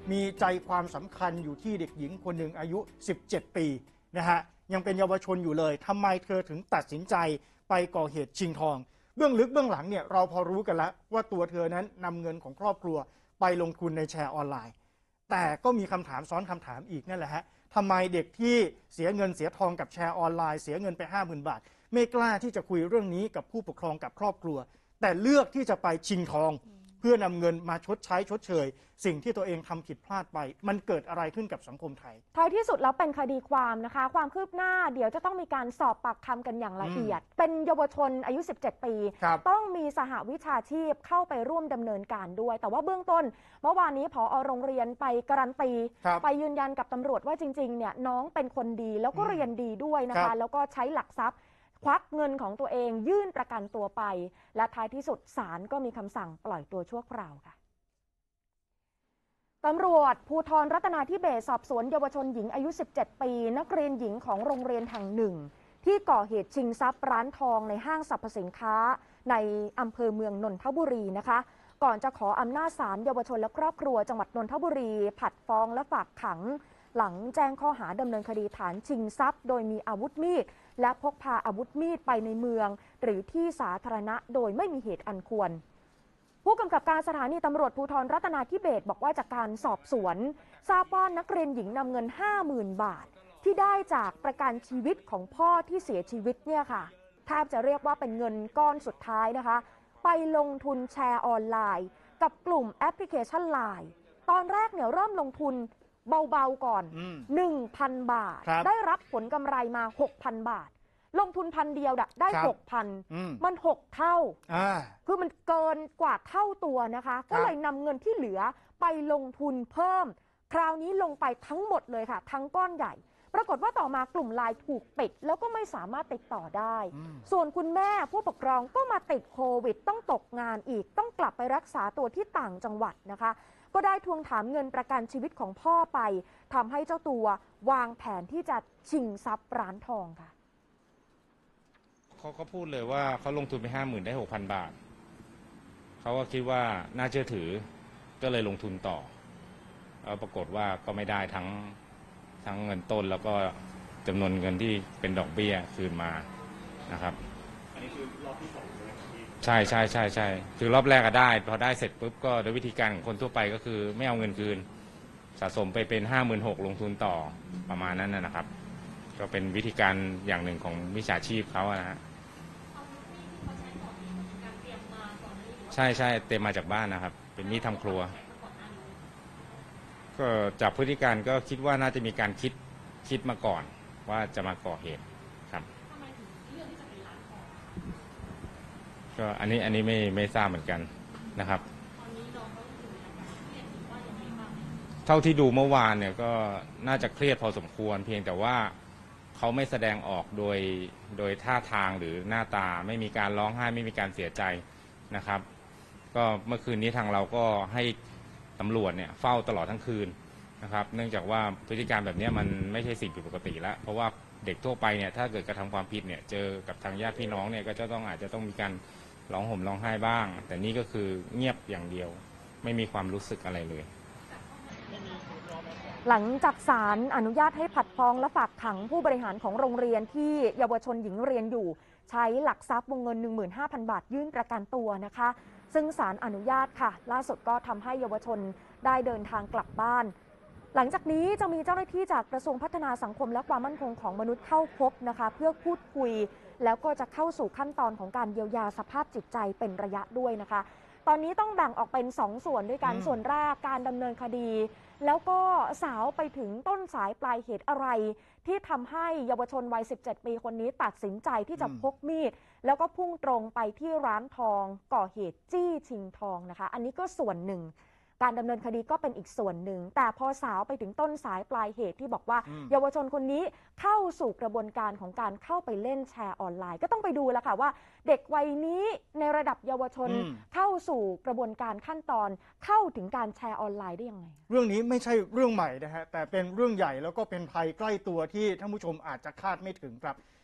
มีใจความสำคัญอยู่ที่เด็กหญิงคนหนึ่งอายุ17 ปีนะฮะยังเป็นเยาวชนอยู่เลยทำไมเธอถึงตัดสินใจไปก่อเหตุชิงทองเบื้องลึกเบื้องหลังเนี่ยเราพอรู้กันแล้วว่าตัวเธอนั้นนำเงินของครอบครัวไปลงทุนในแชร์ออนไลน์แต่ก็มีคำถามซ้อนคำถามอีกนั่นแหละฮะทำไมเด็กที่เสียเงินเสียทองกับแชร์ออนไลน์เสียเงินไป 50,000 บาทไม่กล้าที่จะคุยเรื่องนี้กับผู้ปกครองกับครอบครัวแต่เลือกที่จะไปชิงทองเพื่อนำเงินมาชดใช้ชดเชยสิ่งที่ตัวเองทำผิดพลาดไปมันเกิดอะไรขึ้นกับสังคมไทยท้ายที่สุดแล้วเป็นคดีความนะคะความคืบหน้าเดี๋ยวจะต้องมีการสอบปากคำกันอย่างละเอียดเป็นเยาวชนอายุ17 ปีต้องมีสหวิชาชีพเข้าไปร่วมดำเนินการด้วยแต่ว่าเบื้องต้นเมื่อวานนี้ผอ.โรงเรียนไปการันตีไปยืนยันกับตำรวจว่าจริงๆเนี่ยน้องเป็นคนดีแล้วก็เรียนดีด้วยนะคะแล้วก็ใช้หลักทรัพย์ควักเงินของตัวเองยื่นประกันตัวไปและท้ายที่สุดศาลก็มีคำสั่งปล่อยตัวชั่วคราวค่ะตำรวจภูธรรัตนาธิเบศรสอบสวนเยาวชนหญิงอายุ 17 ปีนักเรียนหญิงของโรงเรียนแห่งหนึ่งที่ก่อเหตุชิงทรัพย์ร้านทองในห้างสรรพสินค้าในอำเภอเมืองนนทบุรีนะคะก่อนจะขออำนาจศาลเยาวชนและครอบครัวจังหวัดนนทบุรีผัดฟ้องและฝากขังหลังแจ้งข้อหาดำเนินคดีฐานชิงทรัพย์โดยมีอาวุธมีดและพกพาอาวุธมีดไปในเมืองหรือที่สาธารณะโดยไม่มีเหตุอันควรผู้กำกับการสถานีตำรวจภูธรรัตนาธิเบศรบอกว่าจากการสอบสวนทราบว่านักเรียนหญิงนำเงิน 50,000 บาทที่ได้จากประกันชีวิตของพ่อที่เสียชีวิตเนี่ยค่ะแทบจะเรียกว่าเป็นเงินก้อนสุดท้ายนะคะไปลงทุนแชร์ออนไลน์กับกลุ่มแอปพลิเคชัน LINE ตอนแรกเนี่ยเริ่มลงทุนเบาๆก่อน 1,000 บาทได้รับผลกำไรมา 6,000 บาทลงทุน1,000เดียวได้ 6,000 มัน 6 เท่าคือมันเกินกว่าเท่าตัวนะคะก็เลยนำเงินที่เหลือไปลงทุนเพิ่มคราวนี้ลงไปทั้งหมดเลยค่ะทั้งก้อนใหญ่ปรากฏว่าต่อมากลุ่มไลน์ถูกปิดแล้วก็ไม่สามารถติดต่อได้ส่วนคุณแม่ผู้ปกครองก็มาติดโควิดต้องตกงานอีกต้องกลับไปรักษาตัวที่ต่างจังหวัดนะคะก็ได้ทวงถามเงินประกันชีวิตของพ่อไปทำให้เจ้าตัววางแผนที่จะชิงทรัพย์ร้านทองค่ะเขาก็พูดเลยว่าเขาลงทุนไป 50,000 ได้ 6,000 บาทเขาก็คิดว่าน่าเชื่อถือก็เลยลงทุนต่อแล้วปรากฏว่าก็ไม่ได้ทั้งเงินต้นแล้วก็จำนวนเงินที่เป็นดอกเบี้ยคืนมานะครับอันนี้คือรอบที่2เลยใช่คือรอบแรกก็ได้พอได้เสร็จปุ๊บก็โดยวิธีการของคนทั่วไปก็คือไม่เอาเงินคืนสะสมไปเป็น 56,000 ลงทุนต่อประมาณนั้นนะครับก็เป็นวิธีการอย่างหนึ่งของมิจฉาชีพเขานะฮะใช่เตรียมมาจากบ้านนะครับเป็นมีดทำครัวก็จากพฤติการก็คิดว่าน่าจะมีการคิดมาก่อนว่าจะมาก่อเหตุครับทำไมถึงเลือกที่จะเป็นร้านทองก็อันนี้ไม่ทราบเหมือนกันนะครับตอนนี้น้องเขาอยู่ในอาการเครียดหรือว่ายังไงบ้างเท่าที่ดูเมื่อวานเนี่ยก็น่าจะเครียดพอสมควรเพียงแต่ว่าเขาไม่แสดงออกโดยท่าทางหรือหน้าตาไม่มีการร้องไห้ไม่มีการเสียใจนะครับก็เมื่อคืนนี้ทางเราก็ให้ตำรวจเนี่ยเฝ้าตลอดทั้งคืนนะครับเนื่องจากว่าพฤติการแบบนี้มันไม่ใช่สิ่งผิดปกติแล้วเพราะว่าเด็กทั่วไปเนี่ยถ้าเกิดกระทำความผิดเนี่ยเจอกับทางญาติพี่น้องเนี่ยก็จะอาจจะต้องมีการร้องห่มร้องไห้บ้างแต่นี่ก็คือเงียบอย่างเดียวไม่มีความรู้สึกอะไรเลยหลังจากศาลอนุญาตให้ผัดฟ้องและฝากขังผู้บริหารของโรงเรียนที่เยาวชนหญิงเรียนอยู่ใช้หลักทรัพย์วงเงิน 15,000 บาทยื่นประกันตัวนะคะซึ่งศาลอนุญาตค่ะล่าสุดก็ทำให้เยาวชนได้เดินทางกลับบ้านหลังจากนี้จะมีเจ้าหน้าที่จากกระทรวงพัฒนาสังคมและความมั่นคงของมนุษย์เข้าพบนะคะเพื่อพูดคุยแล้วก็จะเข้าสู่ขั้นตอนของการเยียวยาสภาพจิตใจเป็นระยะด้วยนะคะตอนนี้ต้องแบ่งออกเป็น2ส่วนด้วยกันส่วนแรกการดำเนินคดีแล้วก็สาวไปถึงต้นสายปลายเหตุอะไรที่ทำให้เยาวชนวัย17 ปีคนนี้ตัดสินใจที่จะพกมีดแล้วก็พุ่งตรงไปที่ร้านทองก่อเหตุจี้ชิงทองนะคะอันนี้ก็ส่วนหนึ่งการดำเนินคดีก็เป็นอีกส่วนหนึ่งแต่พอสาวไปถึงต้นสายปลายเหตุที่บอกว่าเยาวชนคนนี้เข้าสู่กระบวนการของการเข้าไปเล่นแชร์ออนไลน์ก็ต้องไปดูแล้วค่ะว่าเด็กวัยนี้ในระดับเยาวชนเข้าสู่กระบวนการขั้นตอนเข้าถึงการแชร์ออนไลน์ได้ยังไงเรื่องนี้ไม่ใช่เรื่องใหม่นะฮะแต่เป็นเรื่องใหญ่แล้วก็เป็นภัยใกล้ตัวที่ท่านผู้ชมอาจจะคาดไม่ถึงครับ